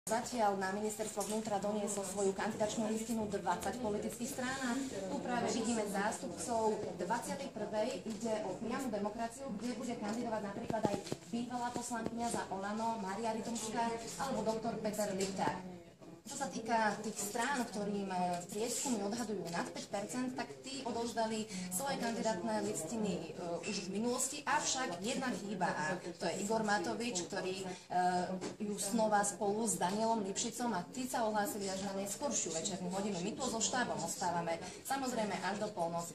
Zatiaľ na ministerstvo vnútra donieslo svoju kandidačnú listinu 20 politických strán a tu práve vidíme zástupcov 21. Ide o priamu demokraciu, kde bude kandidovať napríklad aj bývalá poslankyňa za Olano Mária Rytomská alebo doktor Peter Lichtár. Čo sa týka tých strán, ktorým prieskumy odhadujú nad 5%, tak tí odovzdali svoje kandidátne listiny už v minulosti, avšak jedna chýba a to je Igor Matovič, ktorý ju snova spolu s Danielom Lipšicom a tí sa ohlásili až na neskoršiu večernú hodinu. My tu so štábom ostávame samozrejme až do polnoci.